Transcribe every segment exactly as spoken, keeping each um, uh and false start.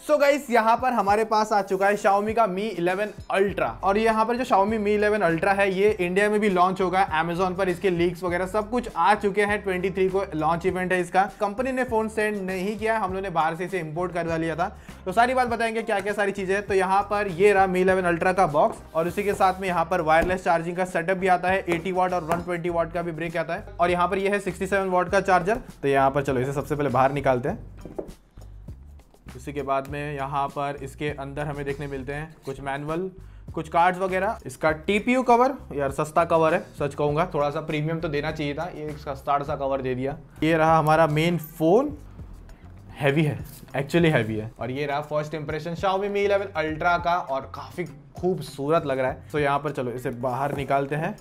So guys यहाँ पर हमारे पास आ चुका है Xiaomi का Mi इलेवन Ultra और यहाँ पर जो Xiaomi Mi इलेवन Ultra है ये इंडिया में भी लॉन्च होगा। Amazon पर इसके लीक्स वगैरह सब कुछ आ चुके हैं। तेईस को लॉन्च इवेंट है इसका। कंपनी ने फोन सेंड नहीं किया, हम लोगों ने बाहर से इसे इंपोर्ट करवा लिया था। तो सारी बात बताएंगे क्या क्या सारी चीजें। तो यहाँ पर ये रहा Mi इलेवन Ultra का बॉक्स और उसी के साथ में यहाँ पर वायरलेस चार्जिंग का सेटअप भी आता है। अस्सी वाट और एक सौ बीस वाट का भी ब्रेक आता है और यहाँ पर ये है सड़सठ वाट का चार्जर। तो यहाँ पर चलो इसे सबसे पहले बाहर निकालते हैं। उसी के बाद में यहाँ पर इसके अंदर हमें देखने मिलते हैं कुछ मैनुअल, कुछ कार्ड्स वगैरह। इसका टीपीयू कवर यार सस्ता कवर है, सच कहूँगा थोड़ा सा प्रीमियम तो देना चाहिए था, ये एक सस्ता सा कवर दे दिया। ये रहा हमारा मेन फोन, हैवी है, एक्चुअली हैवी है। और ये रहा first impression Xiaomi Mi eleven Ultra का और काफ़ी खूबसूरत लग रहा है। तो यहाँ पर चलो इसे बाहर निकालते हैं।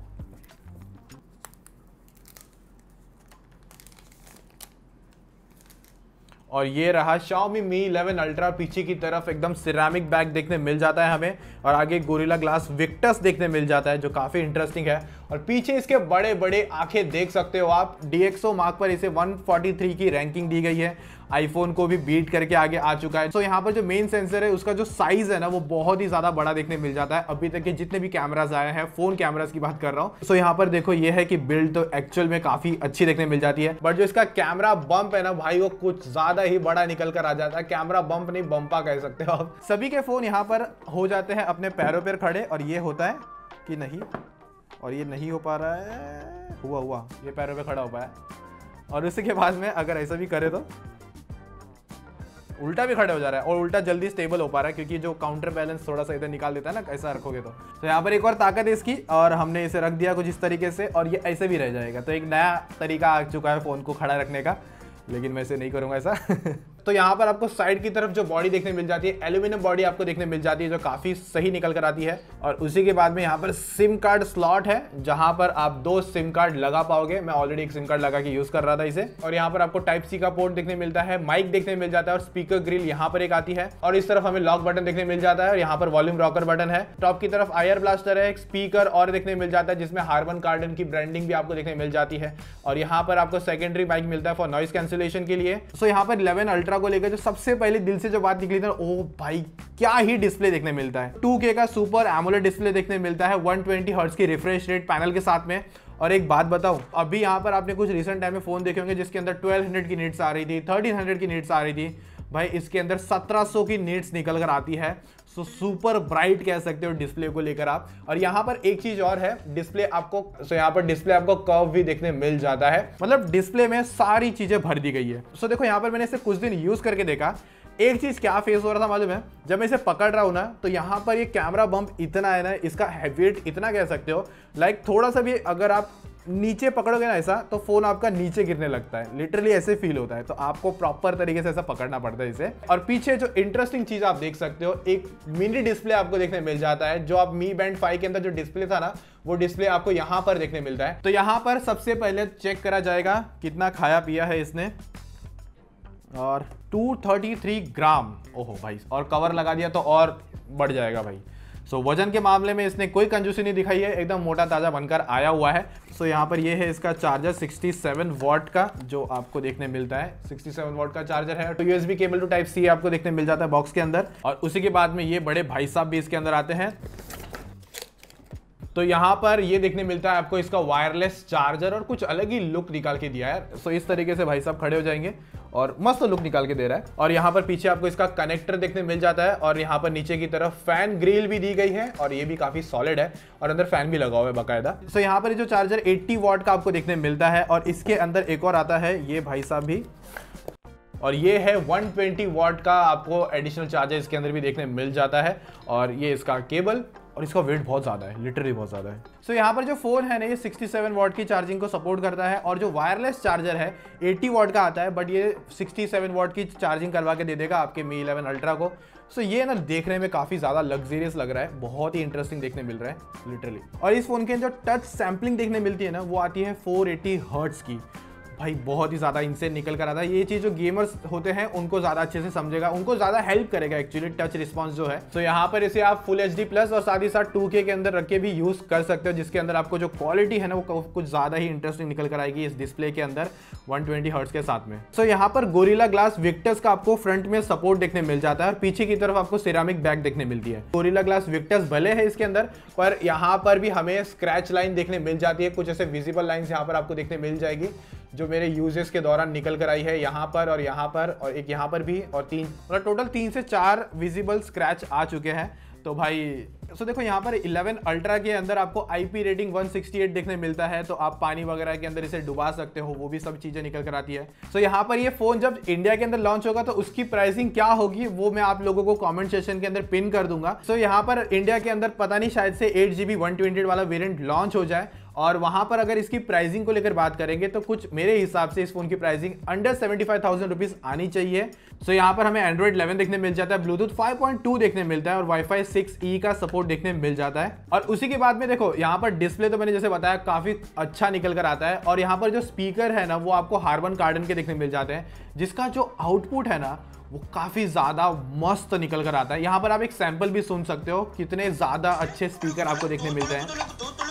और ये रहा Xiaomi Mi इलेवन Ultra। पीछे की तरफ एकदम सिरेमिक बैग देखने मिल जाता है हमें और आगे गोरिल्ला ग्लास विक्टस देखने मिल जाता है जो काफ़ी इंटरेस्टिंग है। और पीछे इसके बड़े बड़े आंखें देख सकते हो आप। डी एक्स ओ मार्क पर इसे एक सौ तैंतालीस की रैंकिंग दी गई है। आईफोन को भी बीट करके आगे आ चुका है। तो यहाँ पर जो मेन सेंसर है उसका जो साइज है ना वो बहुत ही ज़्यादा बड़ा देखने मिल जाता है। अभी तक के जितने भी कैमराज आए हैं, फोन कैमराज की बात कर रहा हूँ। सो यहाँ पर देखो ये है कि बिल्ड तो एक्चुअल में काफ़ी अच्छी देखने मिल जाती है, बट जो इसका कैमरा बम्प है ना भाई वो कुछ ज़्यादा ही बड़ा निकल कर आ जाता है। कैमरा बम्प नहीं, बम्पा कह सकते हो आप। सभी के फोन यहाँ पर हो जाते हैं अपने पैरों पर खड़े और ये होता है कि नहीं, और ये नहीं हो पा रहा है, हुआ हुआ ये पैरों पे खड़ा हो पाया। और उसी के बाद में अगर ऐसा भी करे तो उल्टा भी खड़े हो जा रहा है और उल्टा जल्दी स्टेबल हो पा रहा है क्योंकि जो काउंटर बैलेंस थोड़ा सा इधर निकाल देता है ना, ऐसा रखोगे तो। तो यहाँ पर एक और ताकत है इसकी और हमने इसे रख दिया कुछ इस तरीके से और ये ऐसे भी रह जाएगा। तो एक नया तरीका आ चुका है फ़ोन को खड़ा रखने का, लेकिन मैं इसे नहीं करूँगा ऐसा। तो यहाँ पर आपको साइड की तरफ जो बॉडी देखने मिल जाती है, एल्यूमिनियम बॉडी आपको देखने मिल जाती है जो काफ़ी सही निकल कर आती है। और उसी के बाद में यहाँ पर सिम कार्ड स्लॉट है जहाँ पर आप दो सिम कार्ड लगा पाओगे। मैं ऑलरेडी एक सिम कार्ड लगा के यूज़ कर रहा था इसे। और यहाँ पर आपको टाइप सी का पोर्ट देखने मिलता है, माइक देखने मिल जाता है और स्पीकर ग्रिल यहाँ पर एक आती है। और इस तरफ हमें लॉक बटन देखने मिल जाता है और यहाँ पर वॉल्यूम रॉकर बटन है। टॉप की तरफ आयर ब्लास्टर है, एक स्पीकर और देखने मिल जाता है जिसमें हार्मन कार्डन की ब्रांडिंग भी आपको देखने मिल जाती है। और यहाँ पर आपको सेकेंडरी माइक मिलता है फॉर नॉइस कैंसिलेशन के लिए। सो यहाँ पर इलेवन अल्ट्रा को लेकर जो सबसे पहले दिल से जो बात निकली थी, ओ भाई क्या ही डिस्प्ले देखने मिलता है। टू के का सुपर एमोलेड डिस्प्ले देखने मिलता है, एक सौ बीस हर्ट्ज की रिफ्रेश रेट पैनल के साथ में। और एक बात बताऊं, अभी यहाँ पर आपने कुछ रिसेंट टाइम में फोन देखे होंगे जिसके अंदर बारह सौ की नीट्स आ रही थी, तेरह सौ की नीट्स आ रही थी। भाई इसके अंदर सत्रह सौ की नीट्स निकल कर आती है। सो सुपर ब्राइट कह सकते हो डिस्प्ले को लेकर आप। और यहाँ पर एक चीज और है, डिस्प्ले आपको सो यहाँ पर डिस्प्ले आपको कर्व भी देखने मिल जाता है, मतलब डिस्प्ले में सारी चीजें भर दी गई है। सो देखो यहाँ पर मैंने इसे कुछ दिन यूज करके देखा, एक चीज क्या फेस हो रहा था मालूम है, जब मैं इसे पकड़ रहा हूं ना तो यहाँ पर ये कैमरा बम्प इतना है ना, इसका वेट इतना कह सकते हो, लाइक थोड़ा सा भी अगर आप नीचे पकड़ोगे ना ऐसा तो फोन आपका नीचे गिरने लगता है, लिटरली ऐसे फील होता है। तो आपको प्रॉपर तरीके से ऐसा पकड़ना पड़ता है इसे। और पीछे जो इंटरेस्टिंग चीज आप देख सकते हो, एक मिनी डिस्प्ले आपको देखने मिल जाता है। जो आप Mi Band फाइव के अंदर जो डिस्प्ले था ना वो डिस्प्ले आपको यहाँ पर देखने मिलता है। तो यहाँ पर सबसे पहले चेक करा जाएगा कितना खाया पिया है इसने, और दो सौ तैंतीस ग्राम, ओहो भाई, और कवर लगा दिया तो और बढ़ जाएगा भाई। सो so, वजन के मामले में इसने कोई कंजूसी नहीं दिखाई है, एकदम मोटा ताजा बनकर आया हुआ है। सो so, यहाँ पर ये है इसका चार्जर सड़सठ वाट का जो आपको देखने मिलता है, सड़सठ वाट का चार्जर है। तो USB cable to type C आपको देखने मिल जाता है बॉक्स के अंदर। और उसी के बाद में ये बड़े भाई साहब भी इसके अंदर आते हैं। तो यहाँ पर ये देखने मिलता है आपको इसका वायरलेस चार्जर और कुछ अलग ही लुक निकाल के दिया है। सो इस तरीके से भाई साहब खड़े हो जाएंगे और मस्त लुक निकाल के दे रहा है। और यहाँ पर पीछे आपको इसका कनेक्टर देखने मिल जाता है और यहाँ पर नीचे की तरफ फैन ग्रिल भी दी गई है और ये भी काफी सॉलिड है और अंदर फैन भी लगा हुआ है बाकायदा। सो यहाँ पर जो चार्जर अस्सी वाट का आपको देखने मिलता है और इसके अंदर एक और आता है ये भाई साहब भी, और ये है एक सौ बीस वाट का आपको एडिशनल चार्जर इसके अंदर भी देखने मिल जाता है। और ये इसका केबल और इसका वेट बहुत ज़्यादा है, लिटरली बहुत ज़्यादा है। सो so, यहाँ पर जो फ़ोन है ना ये सड़सठ वाट की चार्जिंग को सपोर्ट करता है और जो वायरलेस चार्जर है अस्सी वाट का आता है, बट ये सड़सठ वाट की चार्जिंग करवा के दे देगा आपके Mi इलेवन Ultra को। सो so, ये ना देखने में काफ़ी ज़्यादा लग्जरियस लग रहा है, बहुत ही इंटरेस्टिंग देखने मिल रहा है लिटरली। और इस फ़ोन के जो टच सैम्पलिंग देखने मिलती है ना वो आती है चार सौ अस्सी हर्ट्ज की। भाई बहुत ही ज़्यादा इनसेन निकल कर आता है। ये चीज़ जो गेमर्स होते हैं उनको ज़्यादा अच्छे से समझेगा, उनको ज़्यादा हेल्प करेगा एक्चुअली टच रिस्पॉन्स जो है। तो यहाँ पर इसे आप फुल एच डी प्लस और साथ ही साथ टू के के अंदर रख के भी यूज़ कर सकते हो, जिसके अंदर आपको जो क्वालिटी है ना वो कुछ ज़्यादा ही इंटरेस्टिंग निकल कर आएगी इस डिस्प्ले के अंदर वन ट्वेंटी हर्ट्ज के साथ में। सो so, यहाँ पर गोरिल्ला ग्लास विक्टस का आपको फ्रंट में सपोर्ट देखने मिल जाता है और पीछे की तरफ आपको सिरामिक बैक देखने मिलती है। गोरिल्ला ग्लास विक्टस भले है इसके अंदर, पर यहाँ पर भी हमें स्क्रैच लाइन देखने मिल जाती है, कुछ ऐसे विजिबल लाइंस यहाँ पर आपको देखने मिल जाएगी जो मेरे यूजेस के दौरान निकल कर आई है, यहाँ पर और यहाँ पर और एक यहाँ पर भी, और तीन मतलब टोटल तीन से चार विजिबल स्क्रैच आ चुके हैं। तो भाई सो देखो यहाँ पर इलेवन अल्ट्रा के अंदर आपको IP rating one sixty eight देखने मिलता है, तो आप पानी वगैरह के अंदर इसे डुबा सकते हो, वो भी सब चीज़ें निकल कर आती है। सो यहाँ पर ये फ़ोन जब इंडिया के अंदर लॉन्च होगा तो उसकी प्राइसिंग क्या होगी वो मैं आप लोगों को कमेंट सेक्शन के अंदर पिन कर दूंगा। सो यहाँ पर इंडिया के अंदर पता नहीं शायद से eight G B one twenty वाला वेरियंट लॉन्च हो जाए, और वहां पर अगर इसकी प्राइसिंग को लेकर बात करेंगे तो कुछ मेरे हिसाब से इस फोन की pricing under seventy five thousand rupees आनी चाहिए। सो यहाँ पर हमें एंड्रॉइड इलेवन देखने मिल जाता है, ब्लूटूथ फाइव पॉइंट टू देखने मिलता है और वाईफाई सिक्स ई का सपोर्ट देखने मिल जाता है। और उसी के बाद में देखो यहाँ पर डिस्प्ले तो मैंने जैसे बताया काफी अच्छा निकल कर आता है, और यहाँ पर जो स्पीकर है ना वो आपको हार्मन कार्डन के देखने मिल जाते हैं, जिसका जो आउटपुट है ना वो काफी ज्यादा मस्त निकल कर आता है। यहाँ पर आप एक सैंपल भी सुन सकते हो, कितने ज्यादा अच्छे स्पीकर आपको देखने मिलते हैं।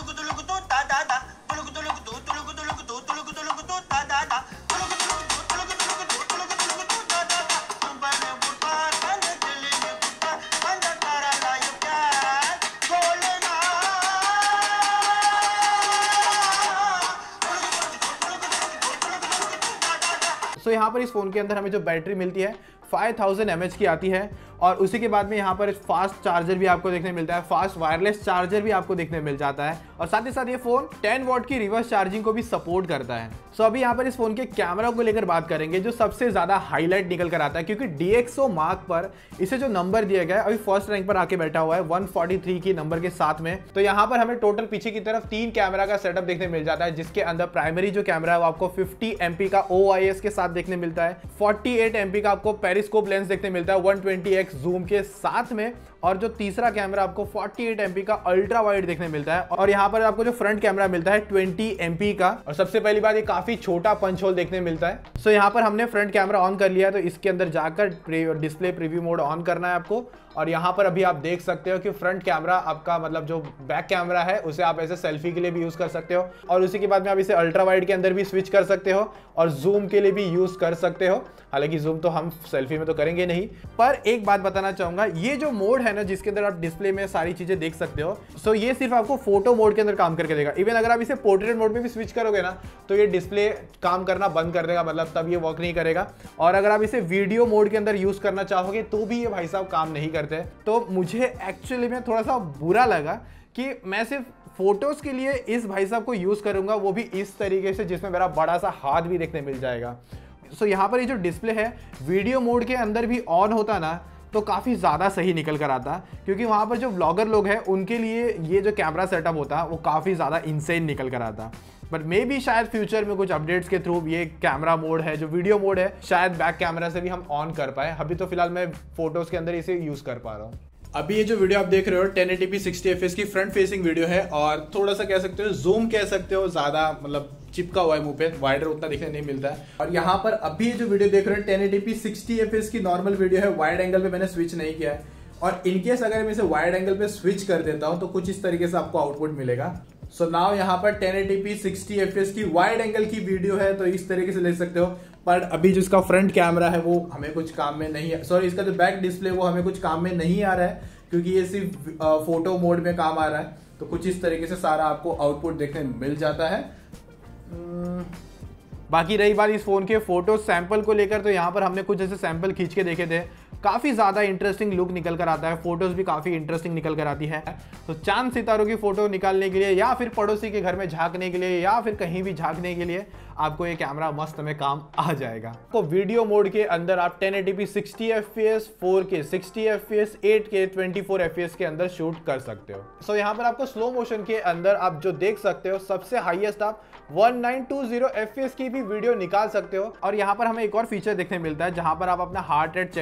सो so, यहाँ पर इस फोन के अंदर हमें जो बैटरी मिलती है फाइव थाउजेंड एम एच की आती है, और उसी के बाद में यहाँ पर फास्ट चार्जर भी आपको देखने मिलता है, फास्ट वायरलेस चार्जर भी आपको देखने मिल जाता है, और साथ ही साथ ये फोन टेन वॉट की रिवर्स चार्जिंग को भी सपोर्ट करता है। सो so, अभी यहाँ पर इस फोन के कैमरा को लेकर बात करेंगे, जो सबसे ज्यादा हाईलाइट निकल कर आता है, क्योंकि डी एक्स ओ मार्क पर इसे जो नंबर दिया गया है अभी फर्स्ट रैंक पर आके बैठा हुआ है वन फोर्टी थ्री की नंबर के साथ में। तो यहाँ पर हमें टोटल पीछे की तरफ तीन कैमरा का सेटअप देखने मिल जाता है, जिसके अंदर प्राइमरी जो कैमरा है वो आपको फिफ्टी एम पी का ओ आई एस के साथ देखने मिलता है, फोर्टी एट एम पी का आपको पेरिस्कोप लेंस देखने मिलता है वन ट्वेंटी एक्स जूम के साथ में, और जो तीसरा कैमरा आपको फोर्टी एट एम पी का अल्ट्रा वाइड देखने मिलता है, और यहाँ पर आपको जो फ्रंट कैमरा मिलता है ट्वेंटी एम पी का, और सबसे पहली बात ये काफी छोटा पंच होल देखने मिलता है। सो so, यहाँ पर हमने फ्रंट कैमरा ऑन कर लिया है, तो इसके अंदर जाकर डिस्प्ले प्रीव्यू मोड ऑन करना है आपको, और यहाँ पर अभी आप देख सकते हो कि फ्रंट कैमरा आपका मतलब जो बैक कैमरा है उसे आप ऐसे सेल्फी के लिए भी यूज कर सकते हो, और उसी के बाद में आप इसे अल्ट्रा वाइड के अंदर भी स्विच कर सकते हो और जूम के लिए भी यूज कर सकते हो। हालांकि जूम तो हम सेल्फी में तो करेंगे नहीं, पर एक बात बताना चाहूंगा, ये जो मोड है ना जिसके अंदर आप डिस्प्ले में सारी चीजें देख सकते हो, सो ये सिर्फ आपको फोटो मोड के अंदर काम करके देगा। इवन अगर आप इसे पोर्ट्रेट मोड में भी स्विच करोगे ना तो ये डिस्प्ले काम करना बंद कर देगा, मतलब तब ये वर्क नहीं करेगा। और अगर आप इसे वीडियो मोड के अंदर यूज करना चाहोगे तो भी ये भाई साहब काम नहीं करते। तो मुझे एक्चुअली में थोड़ा सा बुरा लगा कि मैं सिर्फ फोटोज के लिए इस भाई साहब को यूज करूंगा, वो भी इस तरीके से जिसमें मेरा बड़ा सा हाथ भी देखने मिल जाएगा। सो यहाँ पर ये जो डिस्प्ले है वीडियो मोड के अंदर भी ऑन होता ना तो काफ़ी ज़्यादा सही निकल कर आता, क्योंकि वहाँ पर जो व्लॉगर लोग हैं उनके लिए ये जो कैमरा सेटअप होता वो काफ़ी ज़्यादा इंसेन निकल कर आता। बट मे बी शायद फ्यूचर में कुछ अपडेट्स के थ्रू ये कैमरा मोड है जो वीडियो मोड है शायद बैक कैमरा से भी हम ऑन कर पाए। अभी तो फिलहाल मैं फोटोज़ के अंदर इसे यूज़ कर पा रहा हूँ। अभी ये जो वीडियो आप देख रहे हो ten eighty P sixty F P S की फ्रंट फेसिंग वीडियो है, और थोड़ा सा कह सकते हो जूम कह सकते हो, ज्यादा मतलब चिपका हुआ है मुंह पे, वाइडर उतना देखने नहीं मिलता है। और यहाँ पर अभी जो वीडियो देख रहे हो ten eighty P sixty F P S की नॉर्मल वीडियो है, वाइड एंगल पे मैंने स्विच नहीं किया है, और इनकेस अगर मैं इसे वाइड एंगल पे स्विच कर देता हूँ तो कुछ इस तरीके से आपको आउटपुट मिलेगा। सो नाउ यहाँ पर ten eighty P sixty F P S की वाइड एंगल की वीडियो है, तो इस तरीके से ले सकते हो। पर अभी जो इसका फ्रंट कैमरा है वो हमें कुछ काम में नहीं है, सॉरी इसका जो बैक डिस्प्ले वो हमें कुछ काम में नहीं आ रहा है, क्योंकि ये सिर्फ फोटो मोड में काम आ रहा है। तो कुछ इस तरीके से सारा आपको आउटपुट देखने मिल जाता है। बाकी रही बात इस फोन के फोटो सैंपल को लेकर, तो यहाँ पर हमने कुछ ऐसे सैंपल खींच के देखे थे, काफी ज्यादा इंटरेस्टिंग लुक निकल कर आता है, फोटोज भी काफी इंटरेस्टिंग निकल कर आती है। तो चांद सितारों की फोटो निकालने के लिए या फिर पड़ोसी के घर में झांकने के लिए या फिर कहीं भी झांकने के लिए आपको ये कैमरा मस्त में काम आ जाएगा। तो वीडियो मोड के अंदर आप ten eighty P sixty F P S, four K sixty F P S, eight K twenty four F P S के अंदर शूट कर सकते हो। सो so, यहाँ पर आपको स्लो मोशन के अंदर आप जो देख सकते हो सबसे हाईएस्ट आप one nine two zero F P S की भी वीडियो निकाल सकते हो। और यहाँ पर हमें एक और फीचर देखने मिलता है जहां पर आप अपना हार्ट रेट चेक कर सकते हो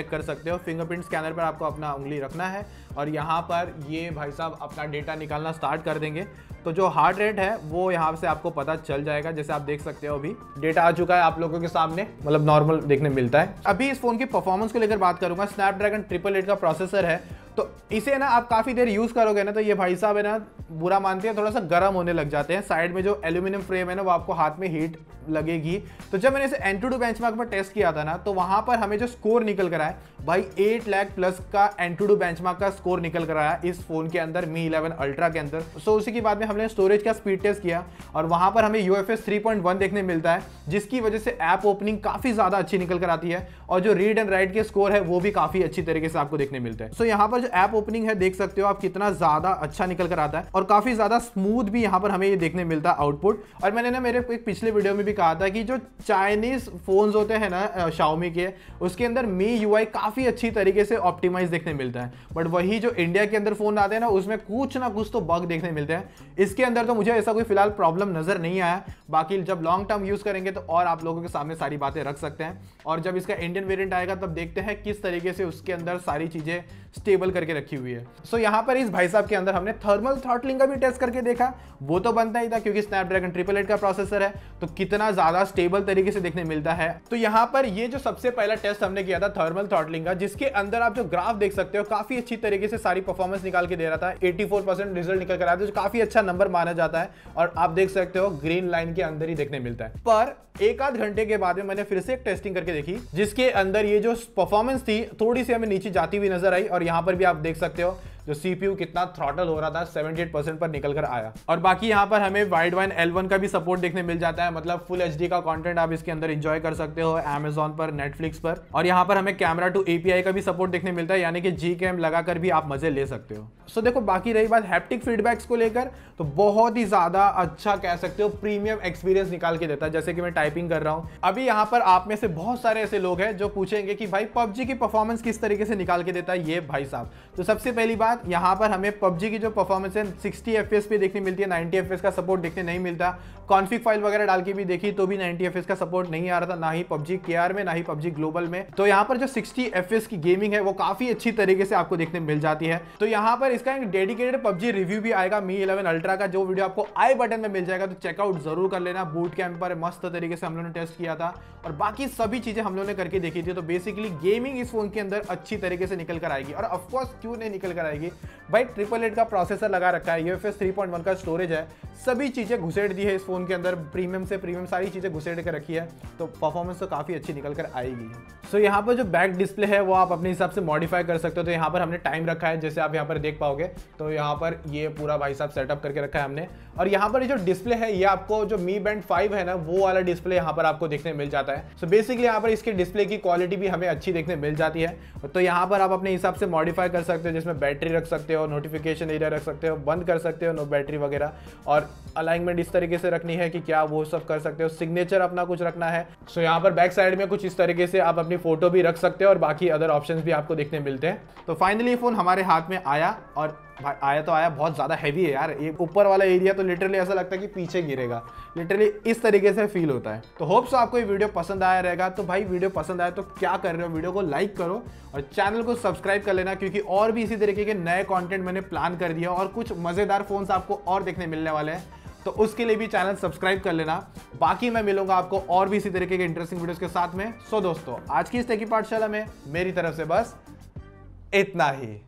सकते हो। फिंगरप्रिंट स्कैनर पर आपको अपना उंगली रखना है और यहाँ पर ये भाई साहब अपना डेटा निकालना स्टार्ट कर देंगे। तो जो हार्ट रेट है वो यहाँ से आपको पता चल जाएगा। जैसे आप देख सकते हो अभी डेटा आ चुका है आप लोगों के सामने, मतलब नॉर्मल देखने मिलता है। अभी इस फोन की परफॉर्मेंस को लेकर बात करूंगा। स्नैपड्रैगन ट्रिपल एट का प्रोसेसर है, तो इसे ना आप काफी देर यूज करोगे ना तो ये भाई साहब है ना बुरा मानते हैं, थोड़ा सा गर्म होने लग जाते हैं। साइड में जो एल्यूमिनियम फ्रेम है ना वो आपको हाथ में हीट लगेगी। तो जब मैंने इसे एंटूडू बेंचमार्क पर टेस्ट किया था ना तो वहां पर हमें जो स्कोर निकल कर आया भाई आठ लाख प्लस का एंटूडू बेंचमार्क का स्कोर निकल कर आया इस फोन के अंदर, मी इलेवन अल्ट्रा के अंदर। सो उसी के बाद में हमने स्टोरेज का स्पीड टेस्ट किया और वहां पर हमें यूएफएस थ्री पॉइंट वन देखने मिलता है, जिसकी वजह से ऐप ओपनिंग काफी ज्यादा अच्छी निकल कर आती है और जो रीड एंड राइट के स्कोर है वो भी काफी अच्छी तरीके से आपको देखने मिलता है। सो यहाँ पर जो ऐप ओपनिंग है देख सकते हो आप कितना ज्यादा अच्छा निकल कर आता है और काफी ज्यादा स्मूथ भी यहाँ पर हमें ये देखने मिलता है आउटपुट। और मैंने ना मेरे एक पिछले वीडियो में भी कहा था कि जो चाइनीज फोन्स होते हैं ना Xiaomi के, उसके अंदर मी यूआई काफी अच्छी तरीके से ऑप्टिमाइज देखने मिलता है, बट वही जो इंडिया के अंदर फोन आते हैं ना उसमें कुछ ना कुछ तो बग देखने मिलते हैं। इसके अंदर तो मुझे ऐसा कोई फिलहाल प्रॉब्लम नजर नहीं आया, बाकी जब लॉन्ग टर्म यूज करेंगे तो और आप लोगों के सामने सारी बातें रख सकते हैं। और जब इसका इंडियन वेरिएंट आएगा तब देखते हैं किस तरीके से उसके अंदर सारी चीजें स्टेबल करके रखी हुई है। सो so, यहाँ पर इस भाई साहब के अंदर हमने थर्मल थ्रॉटलिंग का भी टेस्ट करके देखा, वो तो बनता ही था क्योंकि स्नैपड्रैगन ट्रिपल एट का प्रोसेसर है तो कितना ज्यादा स्टेबल तरीके से देखने मिलता है। तो यहाँ पर ये जो सबसे पहला टेस्ट हमने किया था थर्मल थ्रॉटलिंग का, जिसके अंदर आप जो ग्राफ देख सकते हो काफी अच्छी तरीके से सारी परफॉर्मेंस निकाल के दे रहा था। चौरासी परसेंट रिजल्ट निकल कर आया था जो काफी अच्छा नंबर माना जाता है और आप देख सकते हो ग्रीन लाइन के अंदर ही देखने मिलता है। पर एक आध घंटे के बाद में मैंने फिर से एक टेस्टिंग करके देखी जिसके अंदर ये जो परफॉर्मेंस थी थोड़ी सी हमें नीचे जाती हुई नजर आई और यहाँ पर भी आप देख सकते हो जो सीपीयू कितना थ्रॉटल हो रहा था अठहत्तर परसेंट पर निकल कर आया। और बाकी यहाँ पर हमें वाइड वाइन एल वन का भी सपोर्ट देखने मिल जाता है, मतलब फुल एचडी का कंटेंट आप इसके अंदर एंजॉय कर सकते हो अमेजॉन पर, नेटफ्लिक्स पर। और यहाँ पर हमें कैमरा टू एपीआई का भी सपोर्ट देखने मिलता है, यानी कि जी कैम लगाकर भी आप मजे ले सकते हो। सो देखो बाकी रही बात हैप्टिक फीडबैक्स को लेकर, तो बहुत ही ज्यादा अच्छा कह सकते हो प्रीमियम एक्सपीरियंस निकाल के देता है। जैसे कि मैं टाइपिंग कर रहा हूँ अभी, यहाँ पर आप में से बहुत सारे ऐसे लोग हैं जो पूछेंगे कि भाई पबजी की परफॉर्मेंस किस तरीके से निकाल के देता है ये भाई साहब। तो सबसे पहली बात यहाँ पर हमें पबजी की जो परफॉर्मेंस है साठ एफपीएस पे देखने मिलती है, नब्बे एफपीएस का सपोर्ट देखने नहीं मिलता। कॉन्फिग फाइल वगैरह डाल के भी देखी तो भी नब्बे एफपीएस का सपोर्ट नहीं आ रहा था, ना ही पबजी केआर में ना ही पबजी ग्लोबल में। तो यहाँ पर जो साठ एफपीएस की गेमिंग है वो काफी अच्छी तरीके से आपको देखने मिल जाती है। तो यहाँ पर इसका एक डेडिकेटेड पबजी रिव्यू भी आएगा मी इलेवन अल्ट्रा का, जो वीडियो आपको आई बटन में मिल जाएगा, तो चेकआउट जरूर कर लेना। बूट कैंप पर मस्त तरीके से हम लोगों ने टेस्ट किया था और बाकी सभी चीजें हम लोगों ने करके देखी थी। तो बेसिकली गेमिंग इस फोन के अंदर अच्छी तरीके से निकल कर आएगी। और ऑफकोर्स क्यों नहीं निकल कर आएगी भाई, ट्रिपल एट का प्रोसेसर लगा रखा है, यूएफएस थ्री पॉइंट वन का स्टोरेज है, सभी चीजें घुसेड़ दी है इस फोन के अंदर, प्रीमियम से प्रीमियम सारी चीजें घुसेड़ कर रखी है, तो परफॉर्मेंस तो काफी अच्छी निकल कर आएगी। सो so, यहाँ पर जो बैक डिस्प्ले है वो आप अपने हिसाब से मॉडिफाई कर सकते हो। तो यहाँ पर हमने टाइम रखा है, जैसे आप यहाँ पर देख पाओगे, तो यहाँ पर ये पूरा भाई साहब सेटअप करके रखा है हमने। और यहाँ पर जो डिस्प्ले है ये आपको जो मी बैंड फाइव है ना वो वाला डिस्प्ले यहाँ पर आपको देखने मिल जाता है। सो so, बेसिकली यहाँ पर इसके डिस्प्ले की क्वालिटी भी हमें अच्छी देखने मिल जाती है। तो यहाँ पर आप अपने हिसाब से मॉडिफाई कर सकते हो, जिसमें बैटरी रख सकते हो, नोटिफिकेशन एरिया रख सकते हो, बंद कर सकते हो नो बैटरी वगैरह, और अलाइनमेंट इस तरीके से रखनी है कि क्या वो सब कर सकते हो, सिग्नेचर अपना कुछ रखना है। सो so, यहाँ पर बैक साइड में कुछ इस तरीके से आप अपनी फोटो भी रख सकते हो और बाकी अदर ऑप्शंस भी आपको देखने मिलते हैं। तो फाइनली ये फोन हमारे हाथ में आया और भाई आया तो आया, बहुत ज़्यादा हैवी है यार, ये ऊपर वाला एरिया तो लिटरली ऐसा लगता है कि पीछे गिरेगा, लिटरली इस तरीके से फील होता है। तो होप्स आपको ये वीडियो पसंद आया रहेगा। तो भाई वीडियो पसंद आया तो क्या कर रहे हो, वीडियो को लाइक करो और चैनल को सब्सक्राइब कर लेना, क्योंकि और भी इसी तरीके के नए कंटेंट मैंने प्लान कर दिया और कुछ मज़ेदार फोन्स आपको और देखने मिलने वाले हैं, तो उसके लिए भी चैनल सब्सक्राइब कर लेना। बाकी मैं मिलूंगा आपको और भी इसी तरीके के इंटरेस्टिंग वीडियोस के साथ में। सो दोस्तों आज की इस टेकी पाठशाला में मेरी तरफ से बस इतना ही।